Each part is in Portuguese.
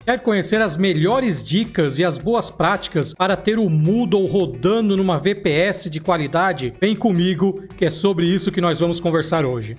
Quer conhecer as melhores dicas e as boas práticas para ter o Moodle rodando numa VPS de qualidade? Vem comigo, que é sobre isso que nós vamos conversar hoje.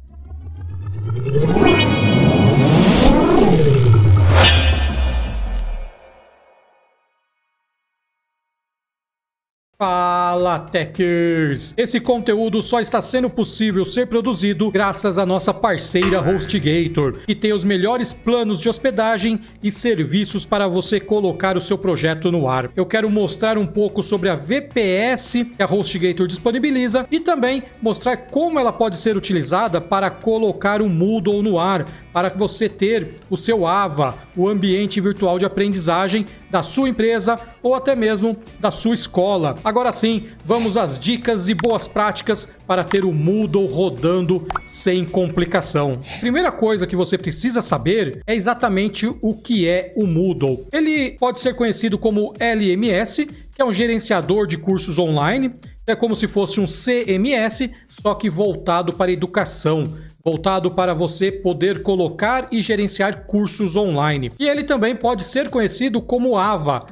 Fala, Techers! Esse conteúdo só está sendo possível ser produzido graças à nossa parceira HostGator, que tem os melhores planos de hospedagem e serviços para você colocar o seu projeto no ar. Eu quero mostrar um pouco sobre a VPS que a HostGator disponibiliza e também mostrar como ela pode ser utilizada para colocar o Moodle no ar, para você ter o seu AVA, o ambiente virtual de aprendizagem da sua empresa ou até mesmo da sua escola. Agora sim, vamos às dicas e boas práticas para ter o Moodle rodando sem complicação. Primeira coisa que você precisa saber é exatamente o que é o Moodle. Ele pode ser conhecido como LMS, que é um gerenciador de cursos online. É como se fosse um CMS, só que voltado para a educação, voltado para você poder colocar e gerenciar cursos online. E ele também pode ser conhecido como AVA,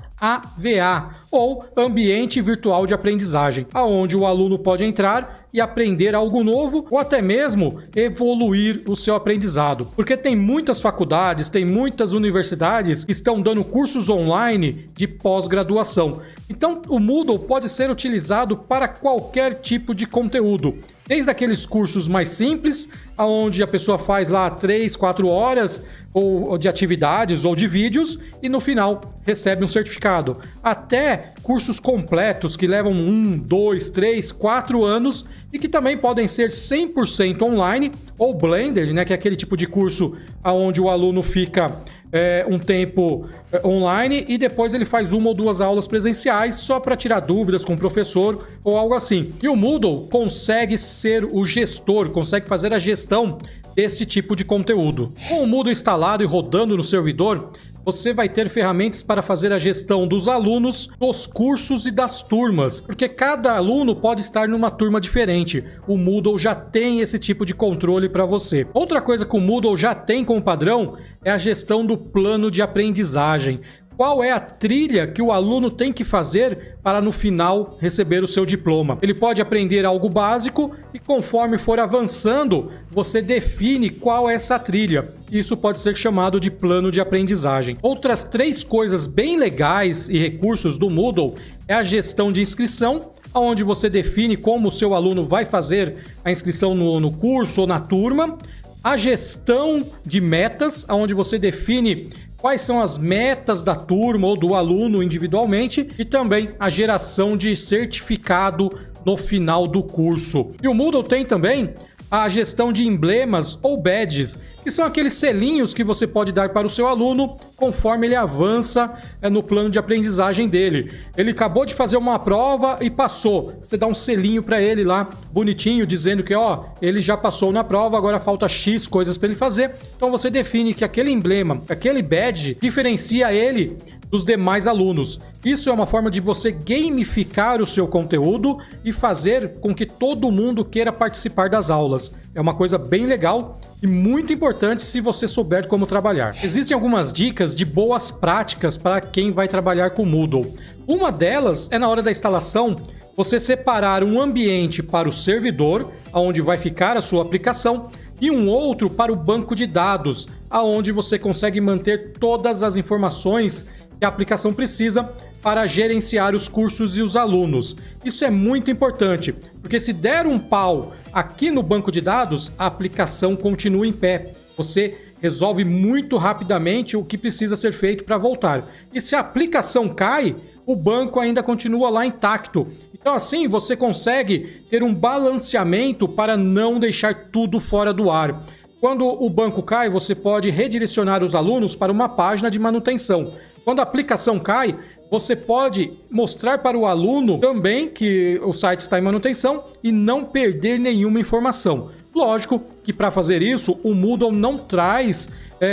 ou Ambiente Virtual de Aprendizagem, aonde o aluno pode entrar e aprender algo novo ou até mesmo evoluir o seu aprendizado. Porque tem muitas faculdades, tem muitas universidades que estão dando cursos online de pós-graduação. Então, o Moodle pode ser utilizado para qualquer tipo de conteúdo. Desde aqueles cursos mais simples, onde a pessoa faz lá 3, 4 horas ou de atividades ou de vídeos e no final recebe um certificado, até cursos completos que levam 1, 2, 3, 4 anos e que também podem ser 100% online ou blended, né, que é aquele tipo de curso onde o aluno fica um tempo online e depois ele faz 1 ou 2 aulas presenciais só para tirar dúvidas com o professor ou algo assim. E o Moodle consegue ser o gestor, consegue fazer a gestão desse tipo de conteúdo. Com o Moodle instalado e rodando no servidor, você vai ter ferramentas para fazer a gestão dos alunos, dos cursos e das turmas, porque cada aluno pode estar numa turma diferente. O Moodle já tem esse tipo de controle para você. Outra coisa que o Moodle já tem como padrão é a gestão do plano de aprendizagem. Qual é a trilha que o aluno tem que fazer para no final receber o seu diploma? Ele pode aprender algo básico e conforme for avançando, você define qual é essa trilha. Isso pode ser chamado de plano de aprendizagem. Outras 3 coisas bem legais e recursos do Moodle é a gestão de inscrição, onde você define como o seu aluno vai fazer a inscrição no curso ou na turma. A gestão de metas, onde você define quais são as metas da turma ou do aluno individualmente e também a geração de certificado no final do curso. E o Moodle tem também a gestão de emblemas ou badges, que são aqueles selinhos que você pode dar para o seu aluno conforme ele avança no plano de aprendizagem dele. Ele acabou de fazer uma prova e passou. Você dá um selinho para ele lá, bonitinho, dizendo que ele já passou na prova, agora falta X coisas para ele fazer. Então você define que aquele emblema, aquele badge, diferencia ele dos demais alunos. Isso é uma forma de você gamificar o seu conteúdo e fazer com que todo mundo queira participar das aulas. É uma coisa bem legal e muito importante se você souber como trabalhar. Existem algumas dicas de boas práticas para quem vai trabalhar com Moodle. Uma delas é na hora da instalação, você separar um ambiente para o servidor, onde vai ficar a sua aplicação, e um outro para o banco de dados, aonde você consegue manter todas as informações que a aplicação precisa para gerenciar os cursos e os alunos. Isso é muito importante, porque se der um pau aqui no banco de dados, a aplicação continua em pé. Você resolve muito rapidamente o que precisa ser feito para voltar. E se a aplicação cai, o banco ainda continua lá intacto. Então assim você consegue ter um balanceamento para não deixar tudo fora do ar. Quando o banco cai, você pode redirecionar os alunos para uma página de manutenção. Quando a aplicação cai, você pode mostrar para o aluno também que o site está em manutenção e não perder nenhuma informação. Lógico que para fazer isso, o Moodle não traz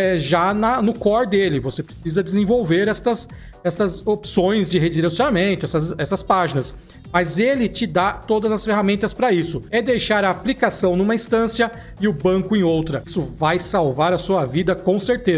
já no core dele. Você precisa desenvolver essas opções de redirecionamento, essas páginas. Mas ele te dá todas as ferramentas para isso. É deixar a aplicação numa instância e o banco em outra. Isso vai salvar a sua vida com certeza.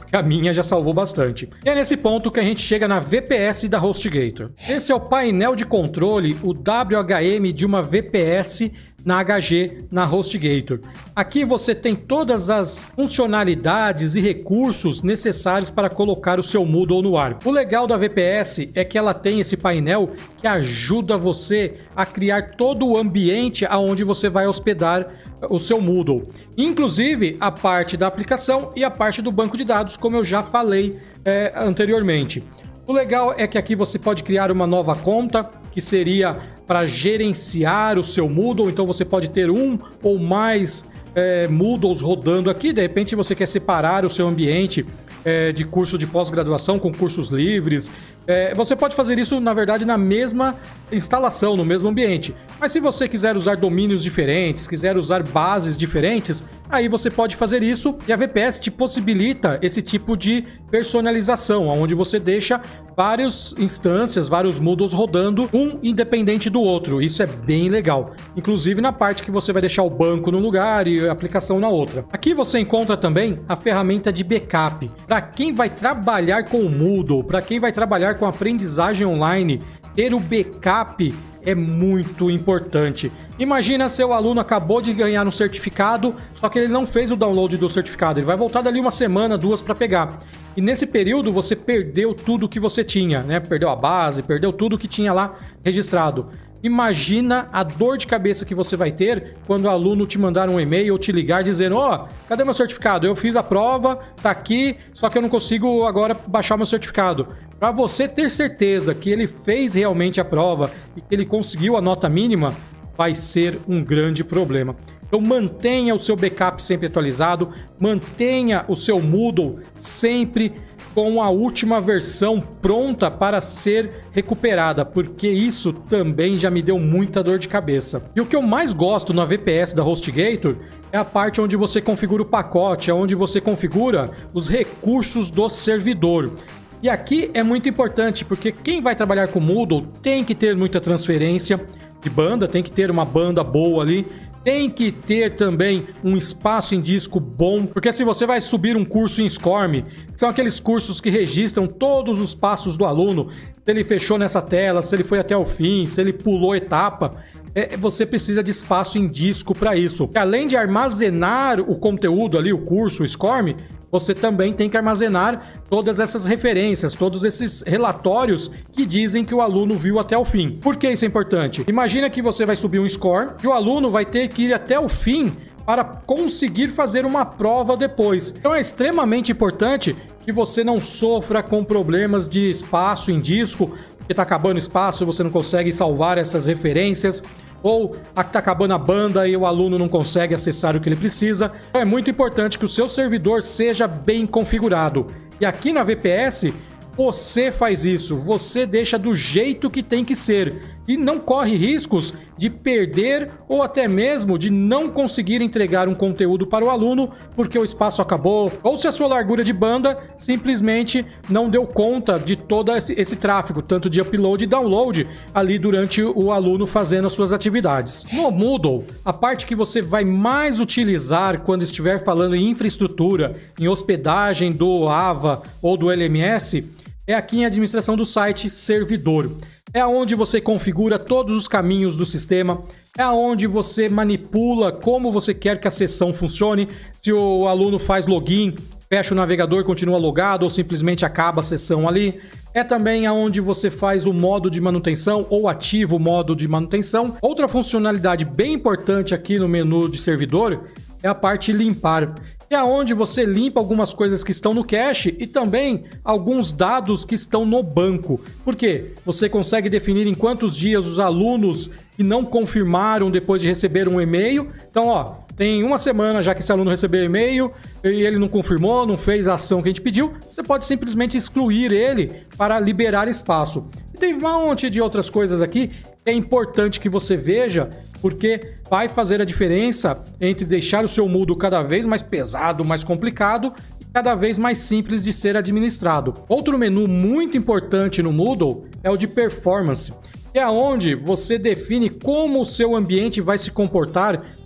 porque a minha já salvou bastante. E é nesse ponto que a gente chega na VPS da HostGator. Esse é o painel de controle, o WHM de uma VPS na HG, na HostGator. Aqui você tem todas as funcionalidades e recursos necessários para colocar o seu Moodle no ar. O legal da VPS é que ela tem esse painel que ajuda você a criar todo o ambiente aonde você vai hospedar o seu Moodle. Inclusive a parte da aplicação e a parte do banco de dados, como eu já falei anteriormente. O legal é que aqui você pode criar uma nova conta, que seria para gerenciar o seu Moodle. Então você pode ter um ou mais Moodles rodando aqui. De repente você quer separar o seu ambiente de curso de pós-graduação com cursos livres. Você pode fazer isso, na verdade, na mesma instalação, no mesmo ambiente. Mas se você quiser usar domínios diferentes, quiser usar bases diferentes, aí você pode fazer isso, e a VPS te possibilita esse tipo de personalização, onde você deixa várias instâncias, vários Moodles rodando, um independente do outro. Isso é bem legal. Inclusive na parte que você vai deixar o banco num lugar e a aplicação na outra. Aqui você encontra também a ferramenta de backup. Para quem vai trabalhar com o Moodle, para quem vai trabalhar com aprendizagem online, ter o backup é muito importante. Imagina, seu aluno acabou de ganhar um certificado, só que ele não fez o download do certificado. Ele vai voltar dali uma semana, duas para pegar. E nesse período você perdeu tudo que você tinha, né? Perdeu a base, perdeu tudo que tinha lá registrado. Imagina a dor de cabeça que você vai ter quando o aluno te mandar um e-mail ou te ligar dizendo: ó, cadê meu certificado? Eu fiz a prova, tá aqui, só que eu não consigo agora baixar meu certificado. Para você ter certeza que ele fez realmente a prova e que ele conseguiu a nota mínima, vai ser um grande problema. Então mantenha o seu backup sempre atualizado, mantenha o seu Moodle sempre com a última versão pronta para ser recuperada, porque isso também já me deu muita dor de cabeça. E o que eu mais gosto na VPS da HostGator é a parte onde você configura o pacote, onde você configura os recursos do servidor. E aqui é muito importante, porque quem vai trabalhar com Moodle tem que ter muita transferência de banda, tem que ter uma banda boa ali, tem que ter também um espaço em disco bom, porque se você vai subir um curso em SCORM, são aqueles cursos que registram todos os passos do aluno, se ele fechou nessa tela, se ele foi até o fim, se ele pulou etapa, você precisa de espaço em disco para isso. Além de armazenar o conteúdo ali, o curso, o SCORM, você também tem que armazenar todas essas referências, todos esses relatórios que dizem que o aluno viu até o fim. Por que isso é importante? Imagina que você vai subir um score e o aluno vai ter que ir até o fim para conseguir fazer uma prova depois. Então é extremamente importante que você não sofra com problemas de espaço em disco, que está acabando espaço e você não consegue salvar essas referências, ou está acabando a banda e o aluno não consegue acessar o que ele precisa. Então é muito importante que o seu servidor seja bem configurado. E aqui na VPS, você faz isso, você deixa do jeito que tem que ser e não corre riscos de perder ou até mesmo de não conseguir entregar um conteúdo para o aluno porque o espaço acabou, ou se a sua largura de banda simplesmente não deu conta de todo esse tráfego, tanto de upload e download ali durante o aluno fazendo as suas atividades. No Moodle, a parte que você vai mais utilizar quando estiver falando em infraestrutura, em hospedagem do AVA ou do LMS, é aqui em administração do site servidor. É onde você configura todos os caminhos do sistema, é onde você manipula como você quer que a sessão funcione, se o aluno faz login, fecha o navegador, continua logado ou simplesmente acaba a sessão ali. É também aonde você faz o modo de manutenção ou ativa o modo de manutenção. Outra funcionalidade bem importante aqui no menu de servidor é a parte limpar. É onde você limpa algumas coisas que estão no cache e também alguns dados que estão no banco. Por quê? Você consegue definir em quantos dias os alunos que não confirmaram depois de receber um e-mail. Então, ó, tem uma semana já que esse aluno recebeu e-mail e ele não confirmou, não fez a ação que a gente pediu, você pode simplesmente excluir ele para liberar espaço. E tem um monte de outras coisas aqui que é importante que você veja, porque vai fazer a diferença entre deixar o seu Moodle cada vez mais pesado, mais complicado e cada vez mais simples de ser administrado. Outro menu muito importante no Moodle é o de performance, que é onde você define como o seu ambiente vai se comportar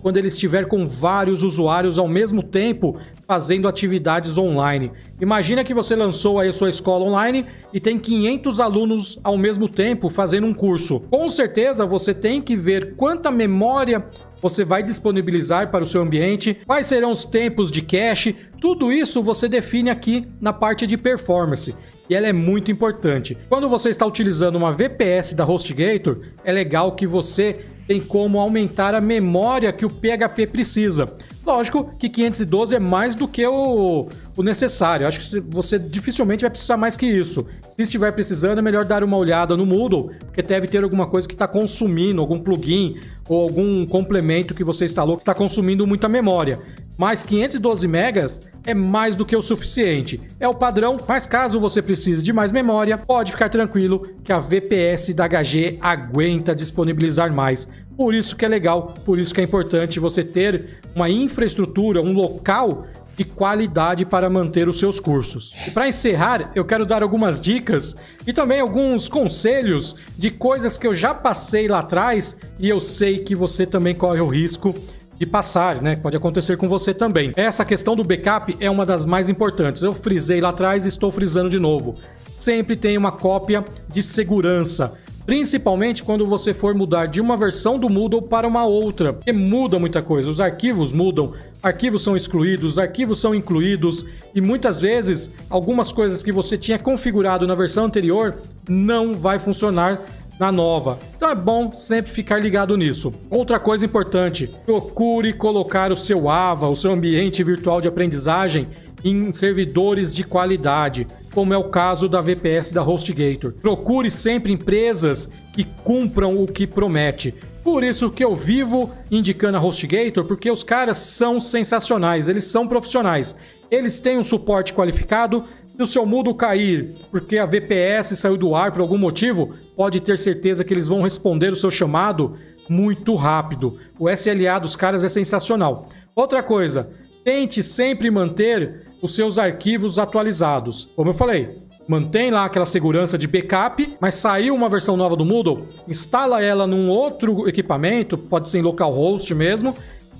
quando ele estiver com vários usuários ao mesmo tempo fazendo atividades online. Imagina que você lançou aí a sua escola online e tem 500 alunos ao mesmo tempo fazendo um curso. Com certeza você tem que ver quanta memória você vai disponibilizar para o seu ambiente, quais serão os tempos de cache, tudo isso você define aqui na parte de performance. E ela é muito importante. Quando você está utilizando uma VPS da HostGator, é legal que você tem como aumentar a memória que o PHP precisa. Lógico que 512 é mais do que o necessário. Acho que você dificilmente vai precisar mais que isso. Se estiver precisando, é melhor dar uma olhada no Moodle, porque deve ter alguma coisa que está consumindo, algum plugin ou algum complemento que você instalou que está consumindo muita memória. Mas 512 megas é mais do que o suficiente. É o padrão, mas caso você precise de mais memória, pode ficar tranquilo que a VPS da HG aguenta disponibilizar mais. Por isso que é legal, por isso que é importante você ter uma infraestrutura, um local de qualidade para manter os seus cursos. E para encerrar, eu quero dar algumas dicas e também alguns conselhos de coisas que eu já passei lá atrás e eu sei que você também corre o risco de passar, né? Pode acontecer com você também. Essa questão do backup é uma das mais importantes. Eu frisei lá atrás e estou frisando de novo. Sempre tem uma cópia de segurança. Principalmente quando você for mudar de uma versão do Moodle para uma outra, porque muda muita coisa, os arquivos mudam, arquivos são excluídos, arquivos são incluídos e muitas vezes algumas coisas que você tinha configurado na versão anterior não vai funcionar na nova. Então é bom sempre ficar ligado nisso. Outra coisa importante, procure colocar o seu AVA, o seu ambiente virtual de aprendizagem, em servidores de qualidade, como é o caso da VPS da HostGator. Procure sempre empresas que cumpram o que promete. Por isso que eu vivo indicando a HostGator, porque os caras são sensacionais, eles são profissionais. Eles têm um suporte qualificado. Se o seu Moodle cair porque a VPS saiu do ar por algum motivo, pode ter certeza que eles vão responder o seu chamado muito rápido. O SLA dos caras é sensacional. Outra coisa, tente sempre manter os seus arquivos atualizados. Como eu falei, mantém lá aquela segurança de backup, mas saiu uma versão nova do Moodle, instala ela num outro equipamento, pode ser em localhost mesmo,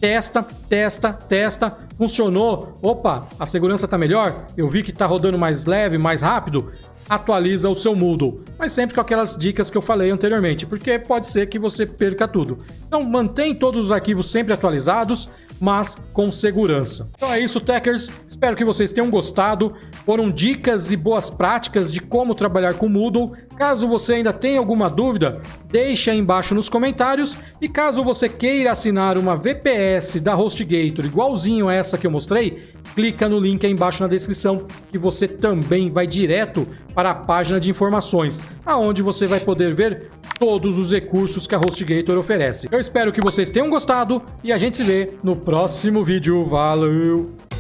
testa, funcionou, opa, a segurança tá melhor, eu vi que tá rodando mais leve, mais rápido, atualiza o seu Moodle, mas sempre com aquelas dicas que eu falei anteriormente, porque pode ser que você perca tudo. Então mantém todos os arquivos sempre atualizados, mas com segurança. Então é isso, Techers. Espero que vocês tenham gostado. Foram dicas e boas práticas de como trabalhar com Moodle. Caso você ainda tenha alguma dúvida, deixe aí embaixo nos comentários. E caso você queira assinar uma VPS da HostGator igualzinho a essa que eu mostrei, clica no link aí embaixo na descrição que você também vai direto para a página de informações, aonde você vai poder ver todos os recursos que a HostGator oferece. Eu espero que vocês tenham gostado e a gente se vê no próximo vídeo. Valeu!